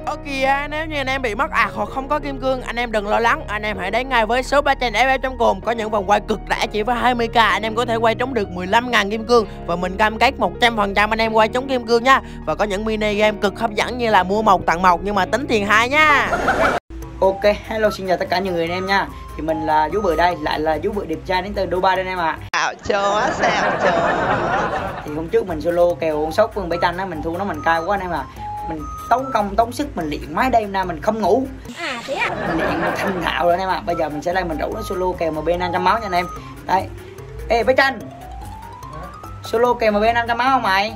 Ok, nếu như anh em bị mất hoặc không có kim cương, anh em đừng lo lắng, anh em hãy đến ngay với shop FF.com. Có những vòng quay cực rẻ chỉ với 20k, anh em có thể quay trúng được 15.000 kim cương và mình cam kết 100% anh em quay trúng kim cương nha. Và có những mini game cực hấp dẫn như là mua một tặng một nhưng mà tính tiền 2 nha. Ok, hello xin chào tất cả những người anh em nha. Thì mình là Vũ Bự đây, lại là Vũ Bự đẹp trai đến từ Dubai đây anh em ạ. Ảo chó sao chó. Thì hôm trước mình solo kèo con sóc Vương Bảy Tranh á, mình thua nó mình cay quá anh em ạ. Mình tốn công tốn sức, mình luyện mấy đêm nay mình không ngủ. Thế à? Mình luyện thành thạo rồi anh em ạ. Bây giờ mình sẽ lên mình rủ nó solo kèo MB 500 máu nha anh em. Đây. Ê Bảy Tranh. Solo kèo MB 500 máu không mày?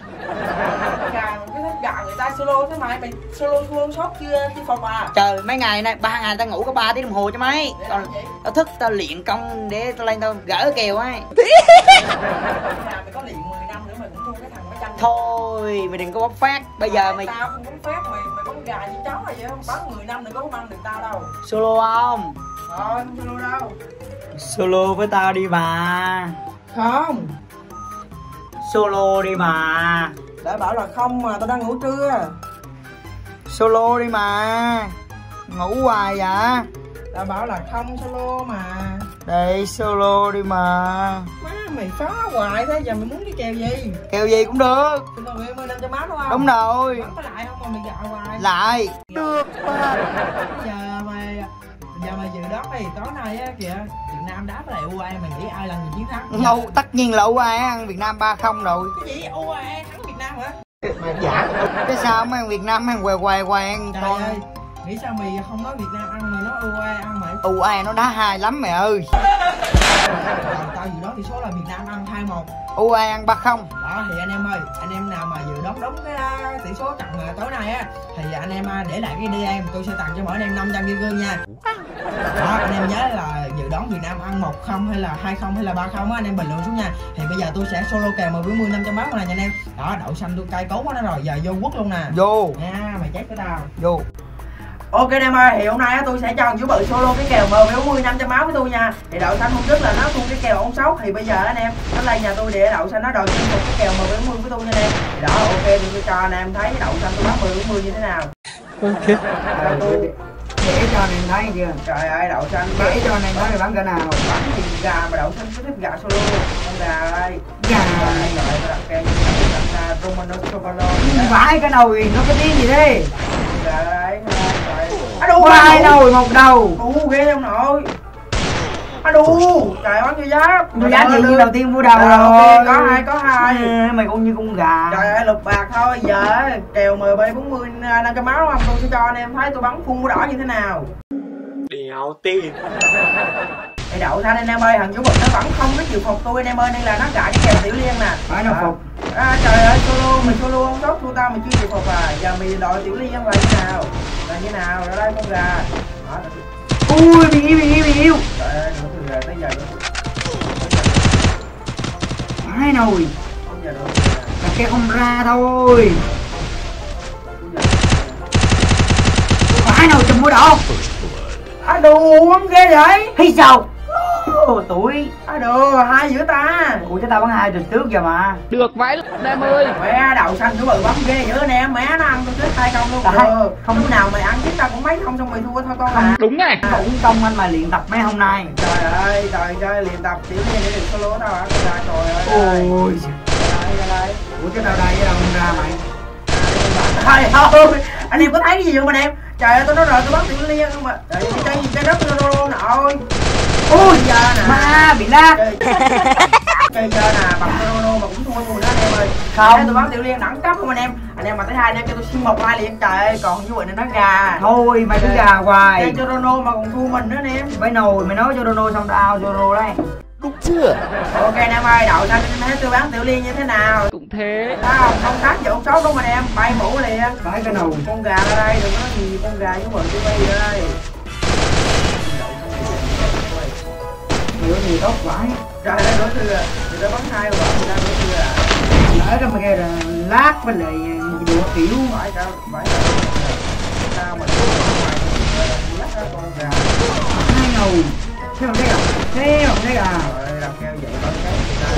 Gà người ta solo thế mày solo shop chưa đi phòng à? Trời mấy ngày nay 3 ngày tao ngủ có 3 tiếng đồng hồ cho mấy. Còn tao thức tao luyện công để tao lên tao gỡ kèo ấy. Mày có luyện 10 năm nữa mày cũng thua cái thằng Bảy Tranh. Thôi mày đừng có bóc phát. Bây giờ mày tao không bóc phát, mày bắn gà như chó rồi vậy không? Bắn 10 năm đừng có bắn được tao đâu. solo không? Thôi không solo đâu. Solo với tao đi bà. Không. Solo đi mà. Đã bảo là không mà tao đang ngủ trưa. Solo đi mà. Ngủ hoài vậy. Đã bảo là không solo mà. Đây solo đi mà. Má mày phá hoài thế, giờ mày muốn cái kèo gì? Kèo gì cũng được. Tụi mày 10 năm cho máu đúng không? Đúng rồi. Bắn có lại không mà mày gạo hoài. Lại. Được mà. Giờ mày dự đoán đi, tối nay á kìa, Việt Nam đá với lại UAE, mày nghĩ ai là người chiến thắng? Ngu, tất nhiên là UAE ăn Việt Nam 3-0 rồi. Cái gì UAE thắng Việt Nam hả? Mày giả. Cái sao mấy thằng Việt Nam ăn què ăn Trời con. ơi, nghĩ sao mày không nói Việt Nam ăn mà nói UAE ăn mày? UAE nó đá hay lắm mày ơi. Tao dự đoán tỷ số là Việt Nam ăn 2-1. UAE ăn 3-0. Đó thì anh em ơi, anh em nào mà dự đoán đúng cái tỷ số trận tối nay á thì anh em để lại cái DM, tôi sẽ tặng cho mỗi anh em 500 kim cương nha. Đó, anh em nhớ là dự đoán Việt Nam ăn 1-0 hay là 2-0 hay là 3-0 á, anh em bình luận xuống nha. Thì bây giờ tôi sẽ solo kèo 10 500 máu này nha anh em. Đó, đậu xanh tôi cay cấu quá nó rồi, giờ vô quất luôn nè. Vô. Nha, mày chết với tao. Vô. Ok anh em ơi, thì hôm nay tôi sẽ cho Vũ Bự solo cái kèo MB40 500 máu với tôi nha. Thì đậu xanh hôm trước là nó thua cái kèo ông sóc, thì bây giờ anh em nó lên nhà tôi để đậu xanh nó đòi thêm một cái kèo MB40 với tôi nha anh em. Thì đó, ok tôi cho anh em thấy đậu xanh tôi bắt MB40 như thế nào. Ok. Để cho anh em thấy chưa? Trời ơi đậu xanh Để cho anh em thấy bắn cỡ nào. bắn thì gà mà đậu xanh cứ thích gà solo. Con gà ơi. Gà. Rồi tôi đặt kèo Romano Sopalo. Vãi cái nồi nó có tiếng gì thế? Gà đấy. Có hai nồi một đầu. Ghê không nội. Trời ơi, giáp. Tôi giá gì như đầu tiên mua đầu rồi. Okay, có hai. Mày cũng như con gà. Trời ơi lục bạc thôi. Giờ kèo MB40 500 máu đúng không? Tôi sẽ cho anh em thấy tôi bắn phun đỏ như thế nào. Đéo tin. Để đậu xanh anh em ơi, thằng Vũ Bự nó vẫn không có chịu phục tôi anh em ơi, nên là nó cãi cái kèo Tiểu Liên nè. Phải nó phục. Trời ơi mày solo không tốt thua tao mày chưa chịu phục à. Giờ mày đội Tiểu Liên là như nào? Là như nào? Ra đây con gà. Đó. Ui bị yêu. Trời ơi nữa từ tới giờ nữa. Hai nồi. Không giờ nữa. Là cái không ra thôi. Hai nồi chùm mua đỏ. Bắn ghê vậy. Hay sao? Tuổi. Hai giữa ta. Ủa chứ tao bắn hai từ trước giờ mà. Được vãi lắm em ơi. Mẹ đậu xanh Vũ Bự bắn ghê dữ anh em, mẹ nó ăn tôi chết 2 công luôn. Không lúc nào mày ăn chết tao cũng mấy không xong mày thua thôi con à. Đúng này. Cũng công anh mà luyện tập mấy hôm nay. Trời ơi luyện tập Tiểu Liên để được solo tao hả? Trời ơi. Ôi. Ra đây. Ủa chứ tao đây với đâu không ra mày. Trời ơi, anh em có thấy cái gì không anh em? Trời ơi tôi nói rồi tôi bắn Tiểu Liên không mà. Trời ơi cái đất luôn nội. Ôi giờ nè. Ma bị lát. Chơi chơi nè, bằng Rono mà cũng thua đó anh em ơi. Không. Tôi bắn Tiểu Liên đẳng cấp không anh em. Anh em mà thấy hai anh em cho tôi xin một like liền. Trời ơi, còn Vũ Bự nên nó gà. Thôi mày cứ gà hoài. Chơi cho Rono mà còn thua mình nữa anh em. Mấy nồi mày nói cho Rono xong tao cho Rono đây. Đúng chưa? Ok anh em ơi, đậu xanh anh em thấy tôi bán Tiểu Liên như thế nào? Cũng thế. Không khác gì ông sóc đúng anh em, bay mũ liền. Phải cái nồi. Con gà ra đây, đừng nói gì con gà với mình TV ra đây. Nhiều tốt vãi. Trời ơi, đổ thừa, người ta bắn hai rồi, người ta đổ thừa à. Ở trong kia là lát với lại đồ kiểu. Phải sao mà lát ra con gà. Hai nồi. Thế không thấy à? Thế không thấy à? Rồi, làm keo vậy con cái người ta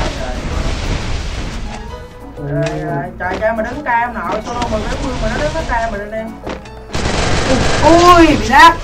rồi. Trời mà đứng cam nội, solo mình đứng mà nó đứng nó cam mình lên em. Ui bị lag.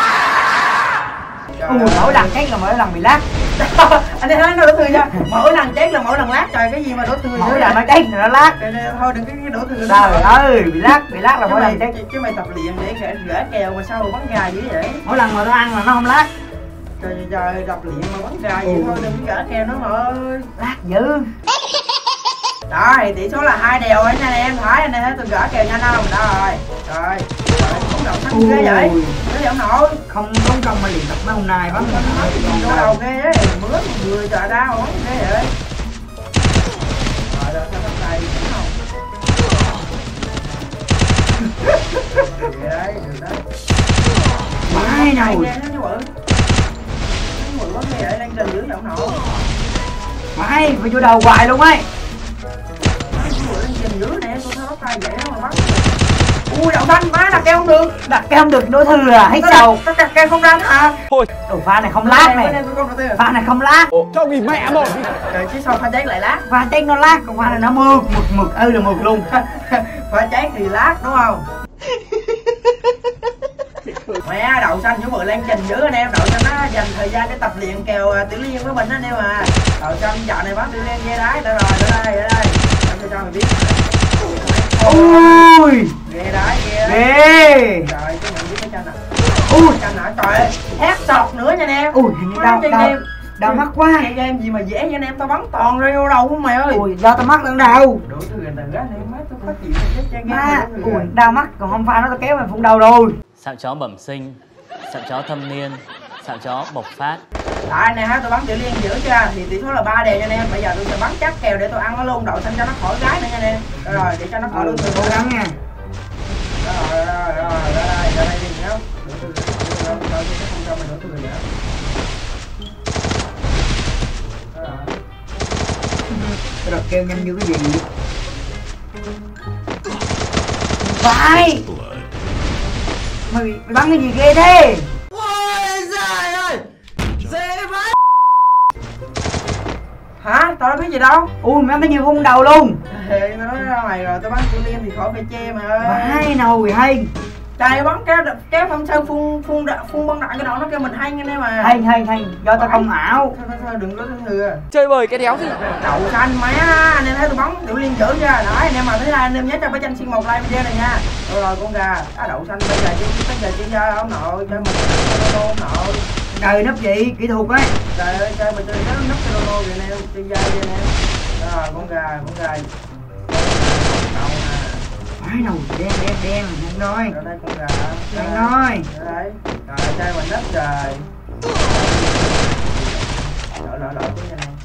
Mỗi lần chết là mỗi lần bị lag. Anh em thấy nó đổ thừa nha, mỗi lần chết là mỗi lần lag. Trời, cái gì mà đổ thừa mỗi lần nó chết là nó lag. Thôi đừng cái đổ thừa. Trời ơi bị lag là mỗi lần chết. Chứ mày tập luyện để gỡ kèo mà sao mà bắn gà dữ vậy? Mỗi lần mà nó ăn là nó không lag. Trời tập luyện mà bắn gà vậy thôi, đừng gỡ kèo nữa mà ơi. Lag dữ. Rồi tỷ số là 2 đều anh em. Thấy anh em thấy tôi gỡ kèo nhanh không? Đó rồi. Rồi không động sắc ghê vậy. Nó giọng nổi. Không tốn công mà luyện tập mấy hôm nay bắn vô đầu ghê ấy. Mướn người trời đau bắn ghê vậy. Rồi sao bắt tay đúng không? Vậy đấy, được đấy. Mãi nào. Mượn bắn ghê vậy, đang trình giữ giọng nổi. Mãi phải vô đầu hoài luôn ấy. Nhìn dưới nè, tôi thấy bắt tay vậy đó mà bắn. Ui đậu xanh má, đặt keo không được. Đặt keo không được, đổ thừa à, hết sầu. Đặt keo không ra hả? Thôi Đồ pha này không lag này. Pha này không lag. cho nghỉ mẹ một. Trời chứ sao pha cháy lại lát. Pha cháy nó lag, còn pha này nó mượt là mượt luôn. Pha cháy thì lát đúng không? Mẹ đậu xanh với mượn lan trình dữ anh em. Đậu xanh nó dành thời gian để tập luyện kèo tiểu liên với mình anh em à. Đậu xanh dạo này bán tiểu liên ghê đái. Đây rồi, đây cho mày biết. Ui Ghê đái ghê. Ghê. Trời chứ mình biết cái tranh à. Ui Tranh hả? Trời ơi, hét sọt nữa nha anh em. Ui hình như đau mắt quá. Cái game gì mà dễ nha anh em, tao bắn toàn ra vô đầu không mày ơi. Ui do tao mắt đang đau. Đổ thừa anh em má, tôi khó chịu chết chơi Má, game. ui đau mắt còn không pha nó tao kéo mày phun đầu rồi. Sạm chó bẩm sinh, sạm chó thâm niên, sạm chó bộc phát. Đấy anh em, tôi bắn tiểu liên giữ chưa? Thì tỷ số là 3 đều nha anh em. Bây giờ tôi sẽ bắn chắc kèo để tôi ăn nó luôn, đậu xanh cho nó khỏi gái nữa nha anh em. Rồi để cho nó khỏi đổ thừa. Cố gắng nha. Rồi ra đây đi nhá. Đổ thừa không cho mày đổ thừa nữa. Tôi đọc kêu nhanh như cái gì. Phải. Mày bắn cái gì ghê thế? Ôi giời ơi. Dễ vãi. Hả? Tao đâu biết gì đâu. Ui mày bắn nhiều phun đầu luôn. Ê, tao nói ra mày rồi, tao bắn tiểu liên thì khỏi phải chê mày ơi. Phải nồi hay. Trời bắn kéo không sao phun bắn đạn cái đầu nó kêu mình hay anh em mà. Hay do tao không ảo. Thôi đừng có thừa. Chơi bời cái đéo gì. Đậu xanh má, anh em thấy tôi bắn tiểu liên giữ chưa? Đó anh em mà thấy like anh em nhớ cho Bá Chanh xin một like video này nha. Rồi con gà, đậu xanh bây giờ chỉ ra ông nội cho mình ông nội. Trời nấp gì kỹ thuật ấy. Trời ơi chơi mình chơi nó nấp cái logo vậy nè, chơi dai vậy nè. Rồi con gà. Đậu nè. Phải nồi đen không nói. Ở đây con gà. Đen nói. Đấy. Rồi chơi mình đất trời. Lỡ chứ nha nè.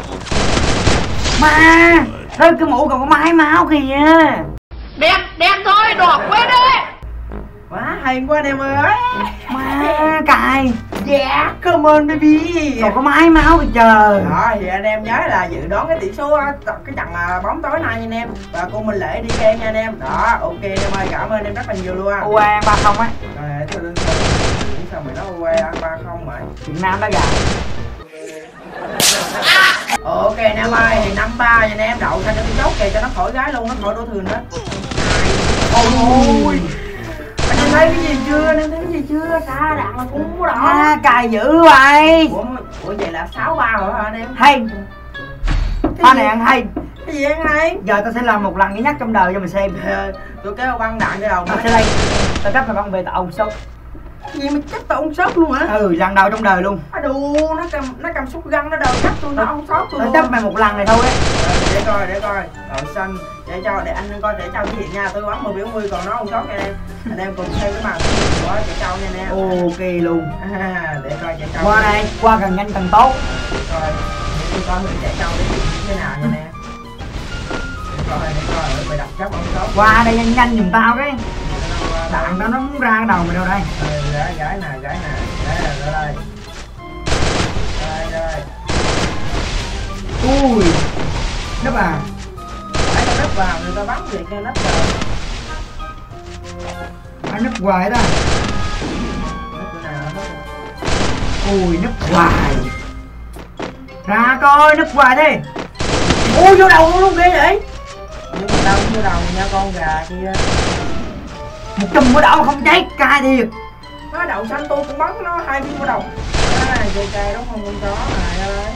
Má rơi cái mũ còn có mái máu kìa. Đen thôi, đỏ quên đi. Quá hay quá anh em ơi. Má cài. Yeah, come on baby. Còn có mái máu kìa trời. Đó thì anh em nhớ là dự đoán cái tỷ số cái trận bóng tối nay nha anh em. Và cô Minh Lễ đi game nha anh em. Đó, ok anh em ơi, cảm ơn em rất là nhiều luôn. UE 3-0 ấy. Rồi tôi lên sao mày nói UE 3-0 mày. Việt Nam đã gà. Ok anh em ơi, thì 5-3 nha anh em, đậu xanh cho tôi chốt kìa cho nó khỏi gái luôn, nó khỏi đổ thừa nữa. Ôi. Anh em thấy cái gì chưa? Anh em thấy cái gì chưa? Xa đạn là cũng có đỏ. Cài dữ vậy. Ủa vậy là 6-3 rồi hả anh em? Hay. Pha này ăn hay. Cái gì ăn hay? Giờ tao sẽ làm một lần duy nhất trong đời cho mày xem. Tôi kéo băng đạn cái đầu. Tao sẽ đây. Tao chấp mày băng về tao ông sốc. Gì mà chắc tao ông sốc luôn hả? Ừ, lần đầu trong đời luôn. Đù, nó cầm súng găng nó đầu chắc tôi nó ông sốc tôi Tao luôn. chấp mày một lần này thôi ấy. Để coi. Đậu xanh để anh coi để trao thể hiện nha, tôi bắn 10 còn nó ông sốc nha em. Anh em cùng xem cái màn của trẻ trâu nha anh em. Ok luôn. Để coi trẻ trâu. Qua đây, qua càng nhanh càng tốt. Rồi, để tôi coi mình trẻ trâu để như thế nào nha nè. Để coi mày đặt chấp ông sốc. Qua đây nhanh giùm tao cái. Đạn tao nó muốn ra cái đầu mày đâu đây. Gái nè, ra đây. Đây. Ui. Nấp à. Đấy tao nấp vào người ta bắn việc nha, nấp vào. Anh nấp hoài ta. Nấp chỗ nào? Ui nấp hoài. Ra coi nấp hoài thế. Ui vô đầu luôn ghê vậy. Nhưng mà tao vô đầu nha con gà kia. Một chùm của đậu không cháy cay thiệt. Nó đậu xanh tôi cũng bắn nó 2 viên của đậu. Chơi cay đúng không con chó này ơi.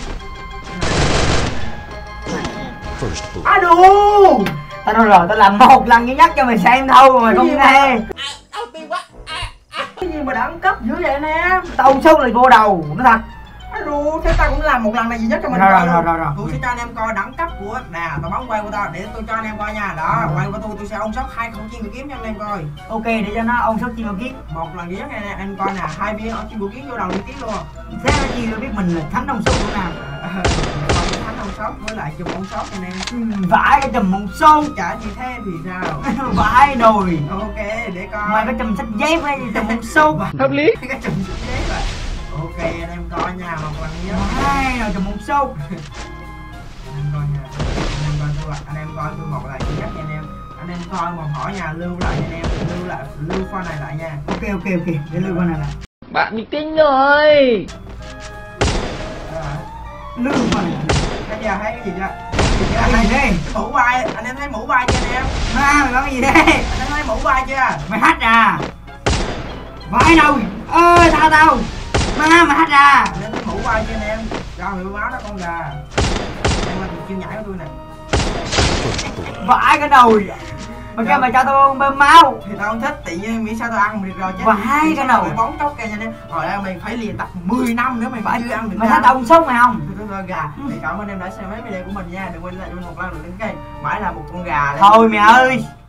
Alo. Tao nói rồi, tao làm một lần duy nhất cho mày xem thôi mà mày không nghe. Đau tim quá. Cái gì mà đẳng cấp dữ vậy anh em? Tao sốt là vô đầu, nó thật. Alo, thế tao cũng làm một lần này duy nhất cho mình Rồi, coi rồi, luôn. rồi, rồi. Tôi sẽ cho anh em coi đẳng cấp của nè, tao bấm quay của tao để tôi cho anh em coi nha. Đó, quay của tôi sẽ ôm sóc 2 khẩu chiên kiếm cho anh em coi. Ok, để cho nó ông sốt chim vào kiếm. Một lần duy nhất này anh coi nè, 2 viên ở chiên kiếm vô đầu liên tiếp luôn. Thế nó chi biết mình là thánh ông sốt nữa nào. Thánh ông sóc với lại chùm ông sóc anh em. Vãi cái chùm ông sốt. Chả như thế thì sao? Vãi đồi. Ok, để coi. Mày cái chùm sách dép ấy, chùm ông sốt. Hợp lý. Cái chùm xích giấy rồi. Ok, anh em coi nha, một lần nhớ. Vãi rồi chùm ông sốt. Anh em coi nha. Anh em coi tôi một lần duy nhất nha anh em. Anh em coi một hỏi nha, lưu lại nha anh em, lưu file này lại nha. Ok, để lưu con này lại. Bạn bị kinh rồi. Lưu con này. Bây giờ thấy cái gì chưa? Cái gì đây? Mũ vai, anh em thấy mũ vai chưa anh em? Mày có cái gì đây? Anh em thấy mũ vai chưa? Mày hack à? Vãi đâu? Ơi tao. Mày hack à? Anh em thấy mũ vai chưa anh em? Cho người máu đó con gà. Em qua chiêu nhảy của tôi nè. Vãi cái đồi. Mày kêu mày cho tao bơm máu. Thì tao không thích, tự nhiên miễn sao tao ăn được rồi chứ. Vãi cái đầu. Mày bóng chốc kìa nha anh em. Hồi đây mày phải luyện tập 10 năm nữa mày phải chưa ăn được. Mày thấy tao ông sốt mày không? Tôi gà. Thì cảm ơn em đã xem mấy video của mình nha. Đừng quên like cho mình một like và đăng ký kênh. Mãi là một con gà. Thôi mày ơi.